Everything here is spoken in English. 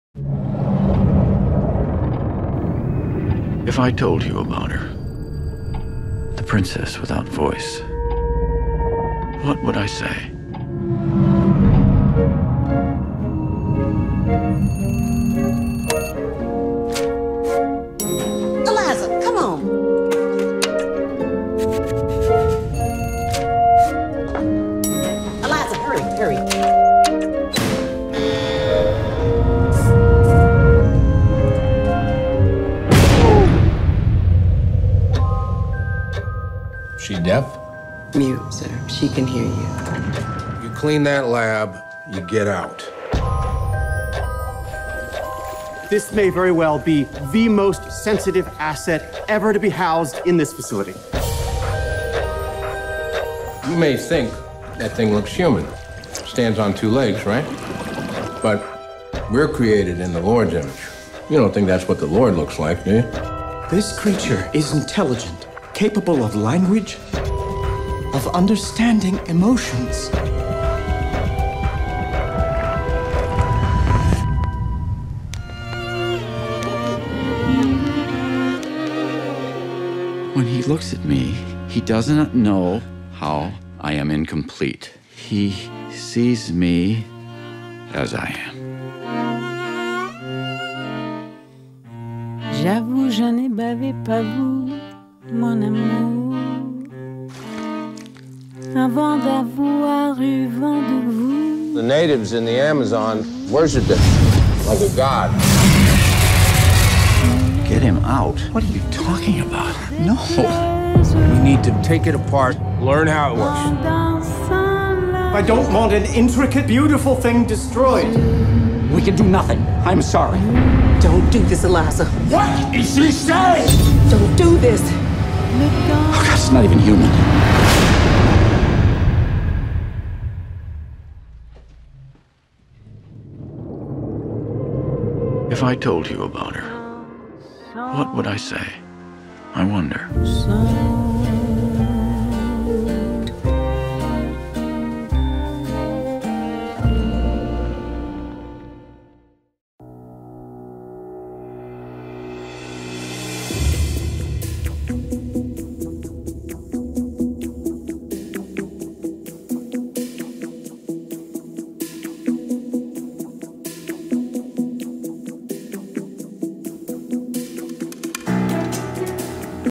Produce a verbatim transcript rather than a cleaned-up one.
If I told you about her, the princess without voice, what would I say? Eliza, come on. Eliza, hurry, hurry. She deaf? Mute, sir. She can hear you. You clean that lab, you get out. This may very well be the most sensitive asset ever to be housed in this facility. You may think that thing looks human. Stands on two legs, right? But we're created in the Lord's image. You don't think that's what the Lord looks like, do you? This creature is intelligent, capable of language, of understanding emotions. When he looks at me, he does not know how I am incomplete. He sees me as I am. J'avoue, je n'ai bavé pas vous, mon amour, avant d'avoir eu vent de vous. The natives in the Amazon worshiped it like a god. Get him out. What are you talking about? No. We need to take it apart, learn how it works. I don't want an intricate, beautiful thing destroyed. We can do nothing. I'm sorry. Don't do this, Eliza. What is she saying? Don't do this. Oh, God, it's not even human. If I told you about her, what would I say? I wonder.